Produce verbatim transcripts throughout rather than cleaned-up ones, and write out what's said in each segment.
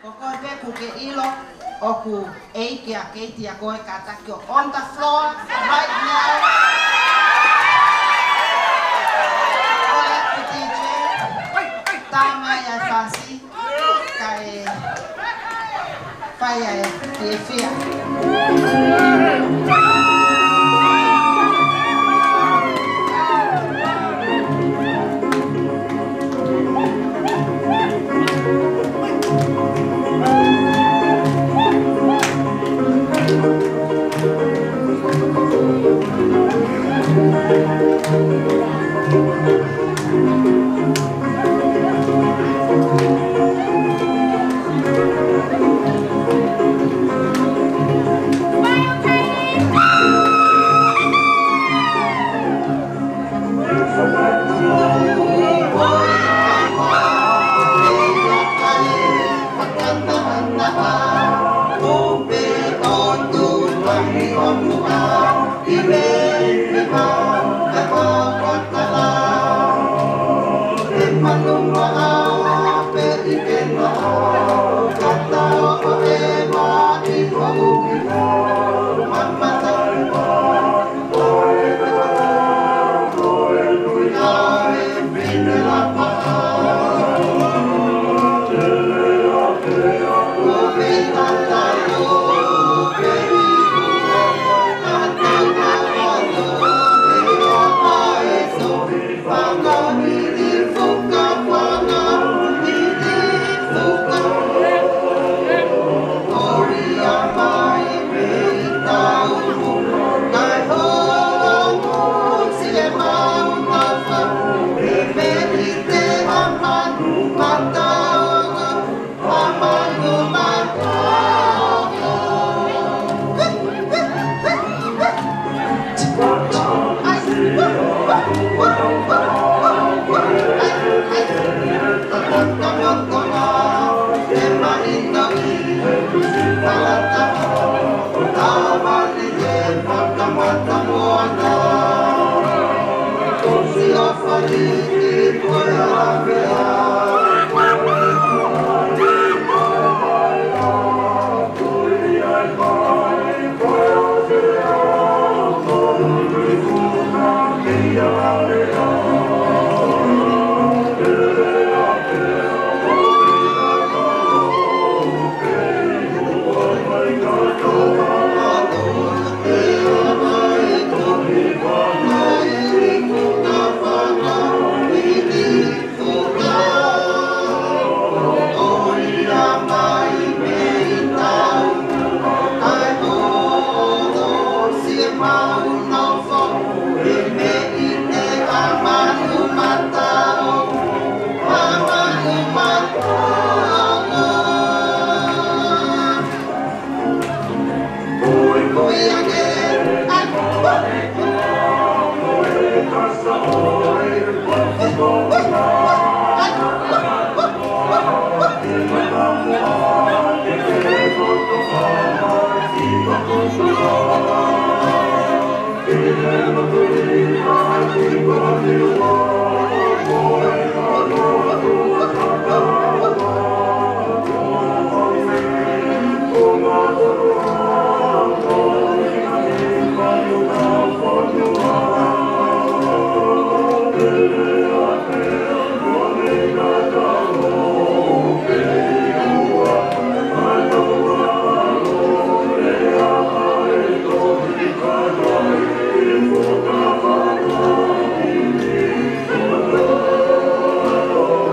Koko pe ku ke ilo o ku eike a keiti a koe katakio on the floor right now. Koe ku D J. Tama ya fasi. Kai fai ai e fia.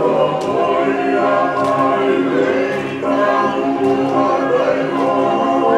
Oh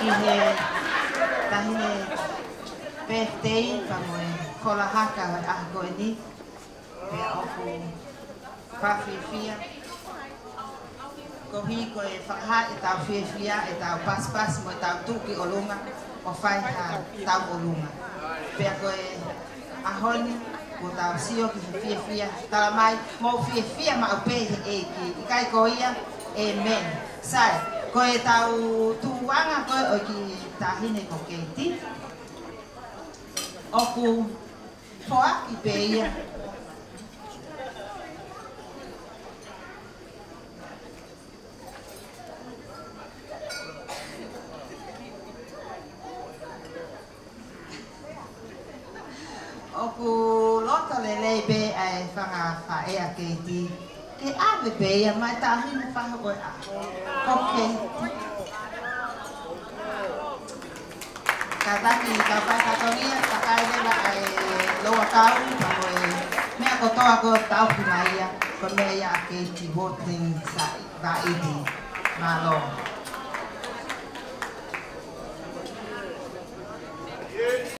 ki he tahi he birthday ka moe kola haka o e aha koe ni. Pea oku whawhiwhia. Ko hi koe whakaha e tau whiwhia e tau paspas mo e tau tuki o lunga o whai ha tau o lunga. Pea koe ahoni ko tau sio ki whiwhia. Tala mai mo whiwhia ma au pehe e ki i kai ko ia amen. Sai, koe tau tuanga koe o ki tahine ko keiti. Oku hoa ki pe ia. Oku lota lele be ai whanga whaea keiti. Ke ave be ia mai tahine whaha koe a. Ko keiti. Ka taki ka pai katoria, ka kai lewa ai loa kau, ka koe mea kotoa ko tau ki mai ia, ko mea ia a keiti voting sa va idi, ma lo.